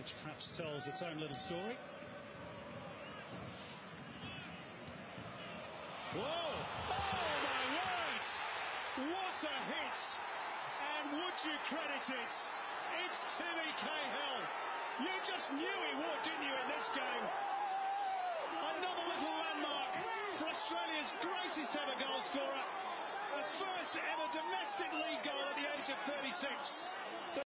which perhaps tells its own little story. Whoa! Oh my word! What a hit! And would you credit it? It's Tim Cahill. You just knew he would, didn't you, in this game? Another little landmark for Australia's greatest ever goal scorer. A first ever domestic league goal at the age of 36.